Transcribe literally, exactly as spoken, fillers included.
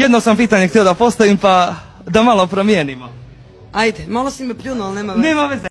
Jedno sam pitanje htio da postavim pa da malo promijenimo. Ajde, malo si me pljunuo, ali nema veze. Nema veze.